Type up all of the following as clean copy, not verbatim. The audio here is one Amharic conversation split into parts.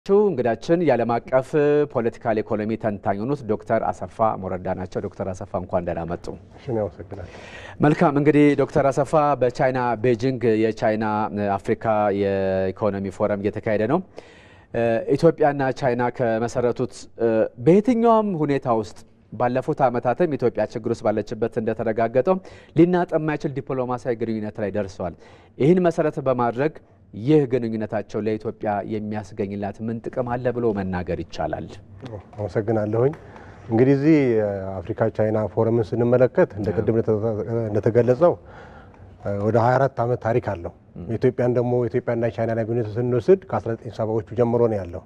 እንግዳችን የዓለም አቀፍ ፖለቲካል ኢኮኖሚ ተንታኝ ሆኑት ዶክተር አሰፋ ሞረዳ ናቸው። ዶክተር አሰፋ እንኳን ደህና መጡ። መልካም እንግዲህ ዶክተር አሰፋ በቻይና ቤጂንግ የቻይና አፍሪካ የኢኮኖሚ ፎረም እየተካሄደ ነው። ኢትዮጵያና ቻይና ከመሰረቱት በየትኛውም ሁኔታ ውስጥ ባለፉት አመታትም ኢትዮጵያ ችግር ውስጥ ባለችበት እንደተረጋገጠው ሊናጠ የማይችል ዲፕሎማሲያዊ ግንኙነት ላይ ደርሰዋል። ይህን መሰረት በማድረግ ይህ ግንኙነታቸው ለኢትዮጵያ የሚያስገኝላት ምን ጥቅም አለ ብሎ መናገር ይቻላል? አመሰግናለሁኝ። እንግዲህ እዚህ አፍሪካ ቻይና ፎረምን ስንመለከት እንደቀደም እንደተገለጸው ወደ 24 አመት ታሪክ አለው። ኢትዮጵያን ደግሞ ኢትዮጵያና ቻይና ግንኙነት ስንወስድ ከ1970ዎቹ ጀምሮ ነው ያለው።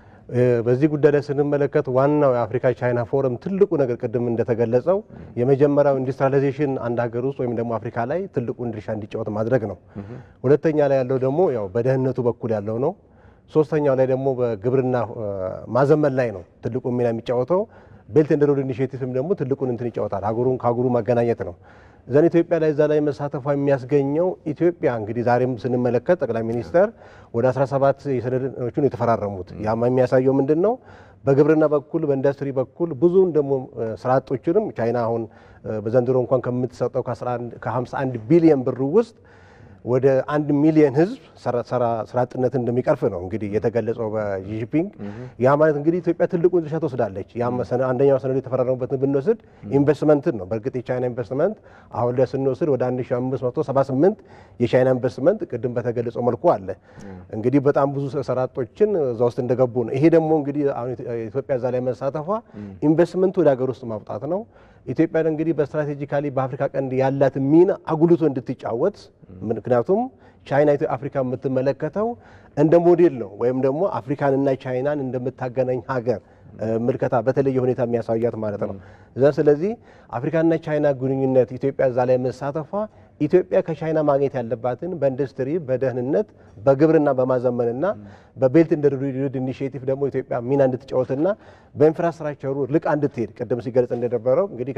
በዚህ ጉዳይ ላይ ስንመለከት ዋናው የአፍሪካ ቻይና ፎረም ትልቁ ነገር ቀደም እንደተገለጸው የመጀመሪያው ኢንዱስትሪያላይዜሽን አንድ ሀገር ውስጥ ወይም ደግሞ አፍሪካ ላይ ትልቁን ድርሻ እንዲጫወት ማድረግ ነው። ሁለተኛ ላይ ያለው ደግሞ ያው በደህንነቱ በኩል ያለው ነው። ሶስተኛው ላይ ደግሞ በግብርና ማዘመን ላይ ነው ትልቁ ሚና የሚጫወተው። ቤልት ኤንድ ሮድ ኢኒሺዬቲቭም ደግሞ ትልቁን እንትን ይጫወታል። ሀገሩን ከሀገሩ ማገናኘት ነው። ዘን ኢትዮጵያ ላይ ዛሬ መሳተፏ የሚያስገኘው ኢትዮጵያ እንግዲህ ዛሬም ስንመለከት ጠቅላይ ሚኒስተር ወደ 17 የሰነዶችን የተፈራረሙት ያማ የሚያሳየው ምንድነው? በግብርና በኩል በኢንዱስትሪ በኩል ብዙን ደግሞ ስራ አጦችንም ቻይና አሁን በዘንድሮ እንኳን ከምትሰጠው ከ51 ቢሊዮን ብር ውስጥ ወደ 1 ሚሊዮን ህዝብ ስራ አጥነትን እንደሚቀርፍ ነው እንግዲህ የተገለጸው በጂፒንግ። ያ ማለት እንግዲህ ኢትዮጵያ ትልቁን ድርሻ ትወስዳለች። ያ አንደኛው ሰነድ የተፈራረሙበትን ብንወስድ ኢንቨስትመንት ነው። በእርግጥ የቻይና ኢንቨስትመንት አሁን ላይ ስንወስድ ወደ 1578 የቻይና ኢንቨስትመንት ቅድም በተገለጸው መልኩ አለ። እንግዲህ በጣም ብዙ ስራ አጦችን እዛ ውስጥ እንደገቡ ነው። ይሄ ደግሞ እንግዲህ አሁን ኢትዮጵያ እዛ ላይ መሳተፏ ኢንቨስትመንት ወደ ሀገር ውስጥ ማውጣት ነው። ኢትዮጵያ እንግዲህ በስትራቴጂካሊ በአፍሪካ ቀንድ ያላት ሚና አጉልቶ እንድትጫወት ምክንያቱም ቻይና አፍሪካ የምትመለከተው እንደ ሞዴል ነው ወይም ደግሞ አፍሪካንና ቻይናን እንደምታገናኝ ሀገር ምልከታ በተለየ ሁኔታ የሚያሳያት ማለት ነው። ስለዚህ አፍሪካና ቻይና ግንኙነት ኢትዮጵያ እዛ ላይ መሳተፏ ኢትዮጵያ ከቻይና ማግኘት ያለባትን በኢንዱስትሪ በደህንነት በግብርና በማዘመንና በቤልት ኤንድ ሮድ ኢኒሺዬቲቭ ደግሞ ኢትዮጵያ ሚና እንድትጫወትና በኢንፍራስትራክቸሩ ልቅ እንድትሄድ ቀደም ሲገለጽ እንደነበረው እንግዲህ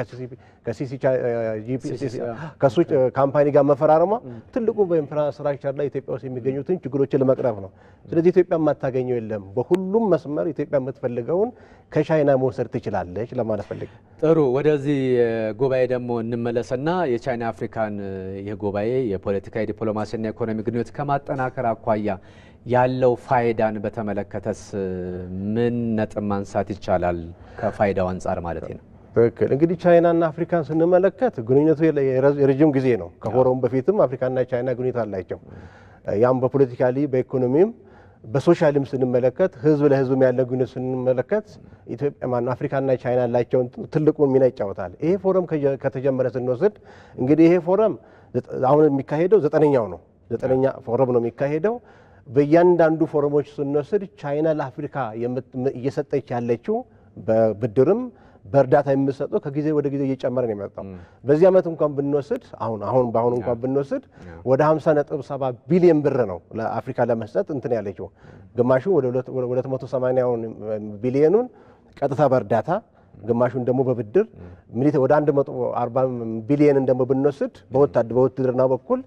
ከሱ ካምፓኒ ጋር መፈራረሟ ትልቁ በኢንፍራስትራክቸር ላይ ኢትዮጵያ ውስጥ የሚገኙትን ችግሮችን ለመቅረፍ ነው። ስለዚህ ኢትዮጵያ የማታገኘው የለም። በሁሉም መስመር ኢትዮጵያ የምትፈልገውን ከቻይና መውሰድ ትችላለች ለማለት ፈልጌ። ጥሩ፣ ወደዚህ ጉባኤ ደግሞ እንመለስና የቻይና አፍሪካን የጉባኤ የፖለቲካ ዲፕሎማሲና ኢኮኖሚ ግንኙነት ከማጠናከር አኳያ ያለው ፋይዳን በተመለከተስ ምን ነጥብ ማንሳት ይቻላል? ከፋይዳው አንፃር ማለት ነው። ትክክል። እንግዲህ ቻይናና አፍሪካን ስንመለከት ግንኙነቱ የረጅም ጊዜ ነው። ከፎረሙ በፊትም አፍሪካና ቻይና ግንኙነት አላቸው። ያም በፖለቲካሊ በኢኮኖሚም በሶሻልም ስንመለከት ህዝብ ለህዝብ ያለው ግንኙነት ስንመለከት ኢትዮጵያ ማን አፍሪካና ቻይና ያላቸው ትልቁን ሚና ይጫወታል። ይሄ ፎረም ከተጀመረ ስንወስድ እንግዲህ ይሄ ፎረም አሁን የሚካሄደው 9ኛው ነው። 9ኛ ፎረም ነው የሚካሄደው። በእያንዳንዱ ፎረሞች ስንወስድ ቻይና ለአፍሪካ እየሰጠች ያለችው በብድርም በእርዳታ የምትሰጠው ከጊዜ ወደ ጊዜ እየጨመረ ነው የመጣው። በዚህ አመት እንኳን ብንወስድ በአሁኑ እንኳን ብንወስድ ወደ 50.7 ቢሊዮን ብር ነው ለአፍሪካ ለመስጠት እንትን ያለችው። ግማሹ ወደ 280 ቢሊዮኑን ቀጥታ በእርዳታ ግማሹን ደግሞ በብድር ወደ 140 ቢሊዮን ደግሞ ብንወስድ በውትድርና በኩል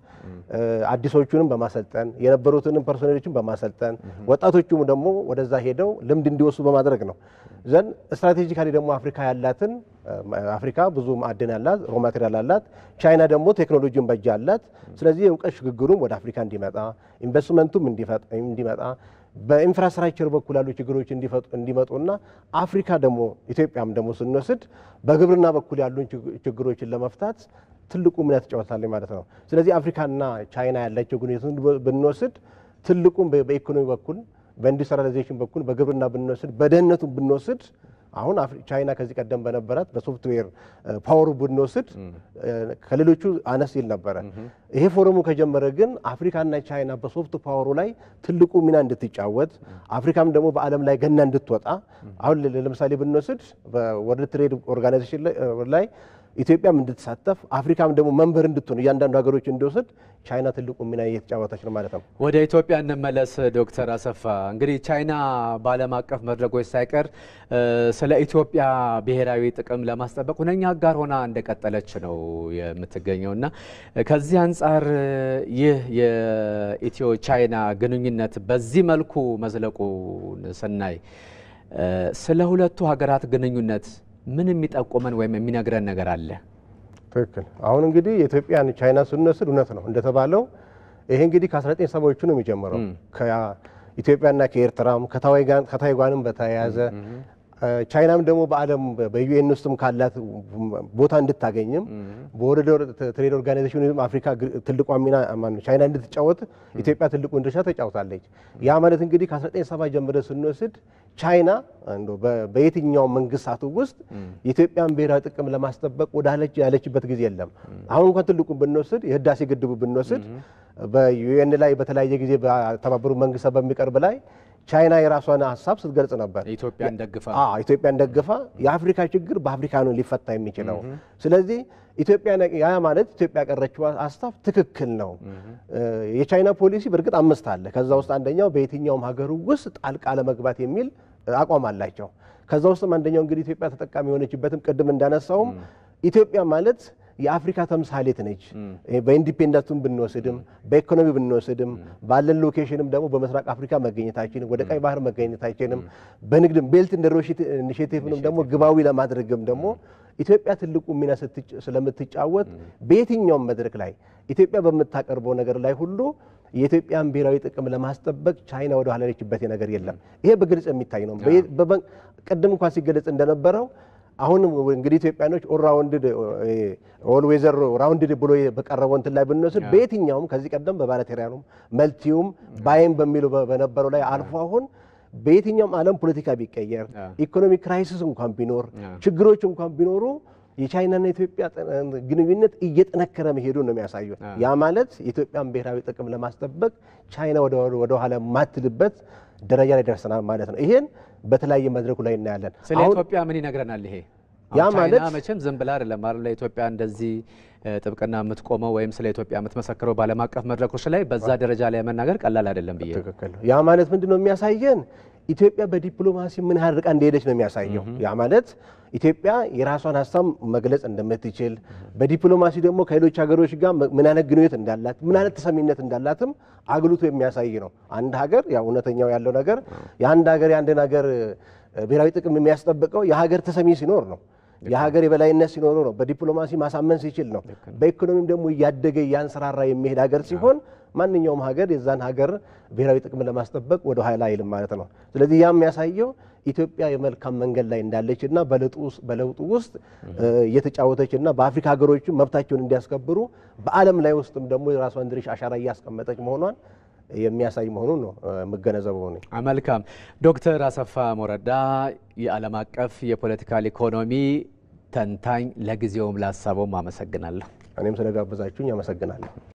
አዲሶቹንም በማሰልጠን የነበሩትንም ፐርሶኔሎችን በማሰልጠን ወጣቶቹም ደግሞ ወደዛ ሄደው ልምድ እንዲወስዱ በማድረግ ነው። ዘን ስትራቴጂካሊ ደግሞ አፍሪካ ያላትን አፍሪካ ብዙ ማዕድን ያላት ሮ ማቴሪያል አላት። ቻይና ደግሞ ቴክኖሎጂን በእጅ አላት። ስለዚህ የእውቀት ሽግግሩም ወደ አፍሪካ እንዲመጣ ኢንቨስትመንቱም እንዲመጣ በኢንፍራስትራክቸር በኩል ያሉ ችግሮች እንዲመጡና አፍሪካ ደግሞ ኢትዮጵያም ደግሞ ስንወስድ በግብርና በኩል ያሉ ችግሮችን ለመፍታት ትልቁ ሚና ትጫወታለች ማለት ነው። ስለዚህ አፍሪካና ቻይና ያላቸው ግንኙነትን ብንወስድ ትልቁን በኢኮኖሚ በኩል በኢንዱስትሪያላይዜሽን በኩል በግብርና ብንወስድ በደህንነቱ ብንወስድ አሁን ቻይና ከዚህ ቀደም በነበራት በሶፍትዌር ፓወር ብንወስድ ከሌሎቹ አነስ ይል ነበር። ይሄ ፎረሙ ከጀመረ ግን አፍሪካና ቻይና በሶፍት ፓወሩ ላይ ትልቁ ሚና እንድትጫወት አፍሪካም ደግሞ በዓለም ላይ ገና እንድትወጣ አሁን ለምሳሌ ብንወስድ በወርልድ ትሬድ ኦርጋናይዜሽን ላይ ኢትዮጵያም እንድትሳተፍ አፍሪካም ደግሞ መንበር እንድትሆን እያንዳንዱ ሀገሮች እንዲወስድ ቻይና ትልቁ ሚና እየተጫወተች ነው ማለት ነው። ወደ ኢትዮጵያ እንመለስ ዶክተር አሰፋ። እንግዲህ ቻይና በዓለም አቀፍ መድረኮች ሳይቀር ስለ ኢትዮጵያ ብሔራዊ ጥቅም ለማስጠበቅ ሁነኛ አጋር ሆና እንደቀጠለች ነው የምትገኘውና ከዚህ አንጻር ይህ የኢትዮ ቻይና ግንኙነት በዚህ መልኩ መዝለቁን ስናይ ስለ ሁለቱ ሀገራት ግንኙነት ምን የሚጠቁመን ወይም የሚነግረን ነገር አለ? ትክክል። አሁን እንግዲህ የኢትዮጵያን ቻይና ስንወስድ እውነት ነው እንደተባለው ይሄ እንግዲህ ከ1970ዎቹ ነው የሚጀምረው ከኢትዮጵያና ከኤርትራም ከታይዋንም በተያያዘ ቻይናም ደግሞ በዓለም በዩኤን ውስጥም ካላት ቦታ እንድታገኝም በወርልድ ትሬድ ኦርጋናይዜሽን አፍሪካ ትልቋ ሚና ቻይና እንድትጫወት ኢትዮጵያ ትልቁን ድርሻ ተጫውታለች። ያ ማለት እንግዲህ ከ1970 ጀምሮ ስንወስድ ቻይና በየትኛው መንግስታቱ ውስጥ የኢትዮጵያን ብሔራዊ ጥቅም ለማስጠበቅ ወዳለች ያለችበት ጊዜ የለም። አሁን እንኳን ትልቁን ብንወስድ የህዳሴ ግድቡ ብንወስድ በዩኤን ላይ በተለያየ ጊዜ በተባበሩት መንግስታት በሚቀርብ ላይ ቻይና የራሷን ሀሳብ ስትገልጽ ነበር። ኢትዮጵያን ደግፋ የአፍሪካ ችግር በአፍሪካ ነው ሊፈታ የሚችለው። ስለዚህ ኢትዮጵያ ያ ማለት ኢትዮጵያ ያቀረችው ሀሳብ ትክክል ነው። የቻይና ፖሊሲ በእርግጥ 5 አለ። ከዛ ውስጥ አንደኛው በየትኛውም ሀገሩ ውስጥ ጣልቃ ለመግባት የሚል አቋም አላቸው። ከዛ ውስጥም አንደኛው እንግዲህ ኢትዮጵያ ተጠቃሚ የሆነችበትም ቅድም እንዳነሳውም ኢትዮጵያ ማለት የአፍሪካ ተምሳሌት ነች። በኢንዲፔንደንቱም ብንወስድም በኢኮኖሚ ብንወስድም ባለን ሎኬሽንም ደግሞ በመስራቅ አፍሪካ መገኘታችንም ወደ ቀይ ባህር መገኘታችንም በንግድም ቤልት ኤንድ ሮድ ኢኒሼቲቭንም ደግሞ ግባዊ ለማድረግም ደግሞ ኢትዮጵያ ትልቁ ሚና ስለምትጫወት በየትኛውም መድረክ ላይ ኢትዮጵያ በምታቀርበው ነገር ላይ ሁሉ የኢትዮጵያን ብሔራዊ ጥቅም ለማስጠበቅ ቻይና ወደ ኋላ ያለችበት ነገር የለም። ይሄ በግልጽ የሚታይ ነው። ቅድም እንኳን ሲገለጽ እንደነበረው አሁን እንግዲህ ኢትዮጵያኖች ኦል ዌዘር ራውንድድ ብሎ በቀረበው እንትን ላይ ብንወስድ በየትኛውም ከዚህ ቀደም በባለቴሪያኑም መልቲውም ባይም በሚሉ በነበረው ላይ አልፎ አሁን በየትኛውም ዓለም ፖለቲካ ቢቀየር ኢኮኖሚ ክራይሲስ እንኳን ቢኖር ችግሮች እንኳን ቢኖሩ የቻይናና ኢትዮጵያ ግንኙነት እየጠነከረ መሄዱ ነው የሚያሳየው። ያ ማለት የኢትዮጵያን ብሔራዊ ጥቅም ለማስጠበቅ ቻይና ወደ ኋላ ማትልበት ደረጃ ላይ ደርሰናል ማለት ነው። ይሄን በተለያየ መድረኩ ላይ እናያለን። ስለ ኢትዮጵያ ምን ይነግረናል ይሄ? ያ ማለት ቻይና መቼም ዝም ብላ አይደለም አይደል ለኢትዮጵያ እንደዚህ ጥብቅና የምትቆመው ወይም ስለ ኢትዮጵያ የምትመሰክረው በዓለም አቀፍ መድረኮች ላይ በዛ ደረጃ ላይ መናገር ቀላል አይደለም ብዬ። ትክክል። ያ ማለት ምንድነው የሚያሳየን? ኢትዮጵያ በዲፕሎማሲ ምን ያህል ርቃ እንደሄደች ነው የሚያሳየው። ያ ማለት ኢትዮጵያ የራሷን ሀሳብ መግለጽ እንደምትችል በዲፕሎማሲ ደግሞ ከሌሎች ሀገሮች ጋር ምን አይነት ግንኙነት እንዳላት ምን አይነት ተሰሚነት እንዳላትም አግልቶ የሚያሳይ ነው። አንድ ሀገር ያው እውነተኛው ያለው ነገር የአንድ ሀገር ብሔራዊ ጥቅም የሚያስጠብቀው የሀገር ተሰሚ ሲኖር ነው። የሀገር የበላይነት ሲኖር ነው። በዲፕሎማሲ ማሳመን ሲችል ነው። በኢኮኖሚም ደግሞ እያደገ ያንሰራራ የሚሄድ ሀገር ሲሆን ማንኛውም ሀገር የዛን ሀገር ብሔራዊ ጥቅም ለማስጠበቅ ወደ ኋላ አይልም ማለት ነው። ስለዚህ ያ የሚያሳየው ኢትዮጵያ የመልካም መንገድ ላይ እንዳለችና በለውጡ ውስጥ እየተጫወተችና በአፍሪካ ሀገሮች መብታቸውን እንዲያስከብሩ በዓለም ላይ ውስጥም ደግሞ የራሷን ድርሻ አሻራ እያስቀመጠች መሆኗን የሚያሳይ መሆኑን ነው መገነዘበው ነው። መልካም ዶክተር አሰፋ ሞረዳ የዓለም አቀፍ የፖለቲካል ኢኮኖሚ ተንታኝ፣ ለጊዜውም ላሳበውም አመሰግናለሁ። እኔም ስለጋበዛችሁኝ አመሰግናለሁ።